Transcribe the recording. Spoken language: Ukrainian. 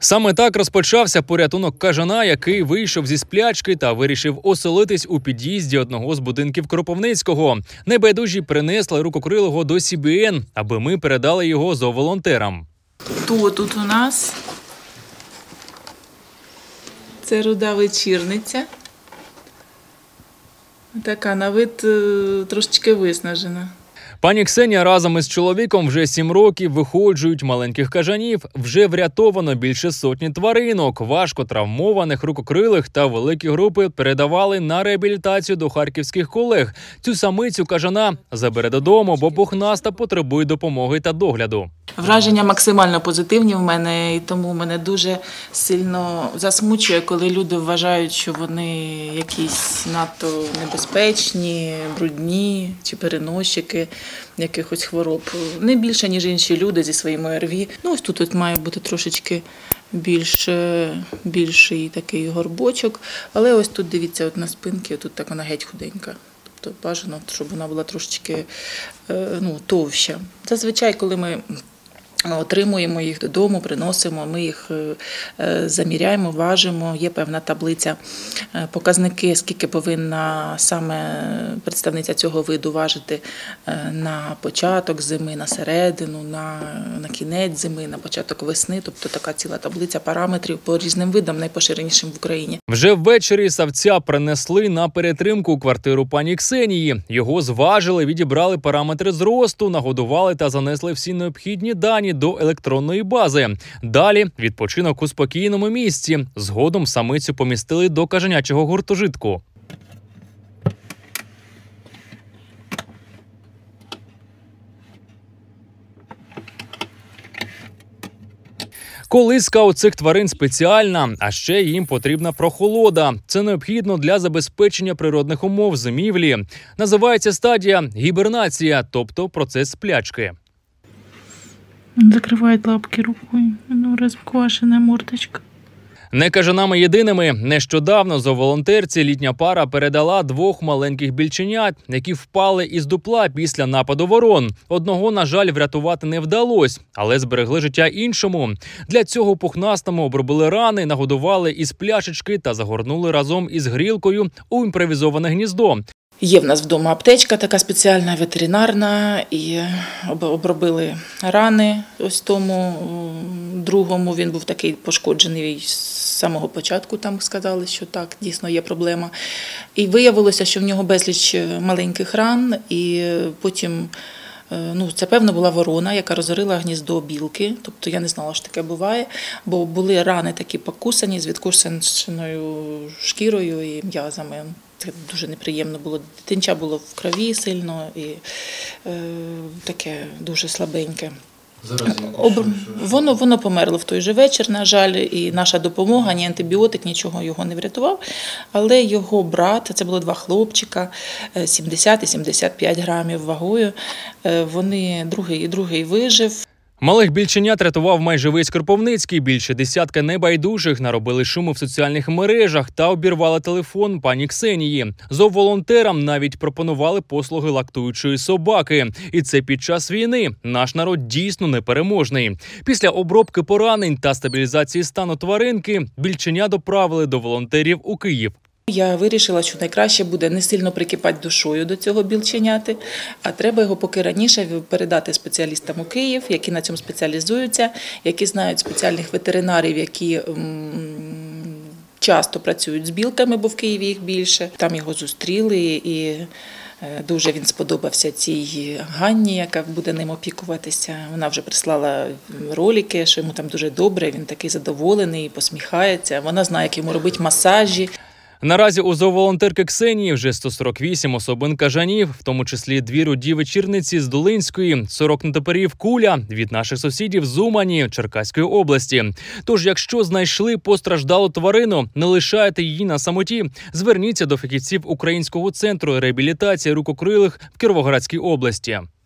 Саме так розпочався порятунок кажана, який вийшов зі сплячки та вирішив оселитись у під'їзді одного з будинків Кропивницького. Небайдужі принесли рукокрилого до СБН, аби ми передали його зооволонтерам. Хто тут у нас? Це руда вечірниця. Така на вид трошечки виснажена. Пані Ксенія разом із чоловіком вже 7 років виходжують маленьких кажанів. Вже врятовано більше сотні тваринок. Важко травмованих, рукокрилих та великі групи передавали на реабілітацію до харківських колег. Цю самицю кажана забере додому, бо пухнаста потребує допомоги та догляду. Враження максимально позитивні в мене, і тому мене дуже сильно засмучує, коли люди вважають, що вони якісь надто небезпечні, брудні чи переносчики якихось хвороб. Не більше, ніж інші люди зі своїми ОРВІ. Ось тут має бути трошечки більший такий горбочок, але ось тут, дивіться, на спинці, тут так вона геть худенька. Тобто бажано, щоб вона була трошечки товща. Зазвичай, коли ми отримуємо їх додому, приносимо, ми їх заміряємо, важимо, є певна таблиця, показники, скільки повинна саме представниця цього виду важити на початок зими, на середину, на кінець зими, на початок весни, тобто така ціла таблиця параметрів по різним видам, найпоширенішим в Україні. Вже ввечері савця принесли на перетримку у квартиру пані Ксенії. Його зважили, відібрали параметри зросту, нагодували та занесли всі необхідні дані до електронної бази. Далі відпочинок у спокійному місці. Згодом самицю помістили до кажанячого гуртожитку. Колиска у цих тварин спеціальна, а ще їм потрібна прохолода. Це необхідно для забезпечення природних умов зимівлі. Називається стадія гібернація, тобто процес сплячки. Закривають лапки рукою, розквашена мордочка. Не кажанами єдиними. Нещодавно зооволонтерці літня пара передала 2 маленьких більченят, які впали із дупла після нападу ворон. Одного, на жаль, врятувати не вдалося, але зберегли життя іншому. Для цього пухнастому обробили рани, нагодували із пляшечки та загорнули разом із грілкою у імпровізоване гніздо. Є в нас вдома аптечка така спеціальна, ветеринарна, і обробили рани ось тому другому. Він був такий пошкоджений з самого початку, там сказали, що так, дійсно є проблема. І виявилося, що в нього безліч маленьких ран, і потім, це певно була ворона, яка розорила гніздо білки, тобто я не знала, що таке буває, бо були рани такі покусані з відкушеною шкірою і м'язами. Це дуже неприємно було. Дитинча було в крові сильно і таке дуже слабеньке. Воно померло в той же вечір, на жаль, і наша допомога, ні антибіотик, нічого його не врятував. Але його брат, це було 2 хлопчика, 70 і 75 грамів вагою, другий вижив. Малих більченят рятував майже весь Кропивницький. Більше десятка небайдужих наробили шуму в соціальних мережах та обірвали телефон пані Ксенії. Зооволонтерам навіть пропонували послуги лактуючої собаки. І це під час війни. Наш народ дійсно непереможний. Після обробки поранень та стабілізації стану тваринки більченя доправили до волонтерів у Київ. Я вирішила, що найкраще буде не сильно прикипати душою до цього більченяти, а треба його поки раніше передати спеціалістам у Київ, які на цьому спеціалізуються, які знають спеціальних ветеринарів, які часто працюють з білками, бо в Києві їх більше. Там його зустріли і дуже він сподобався цій Ганні, яка буде ним опікуватися. Вона вже прислала ролики, що йому там дуже добре, він такий задоволений, посміхається. Вона знає, як йому робити масажі. Наразі у зооволонтерки Ксенії вже 148 особин кажанів, в тому числі 2 руді вечірниці з Долинської, 40 нетоперів куля від наших сусідів з Умані, Черкаської області. Тож, якщо знайшли постраждалу тварину, не лишайте її на самоті. Зверніться до фахівців Українського центру реабілітації рукокрилих в Кіровоградській області.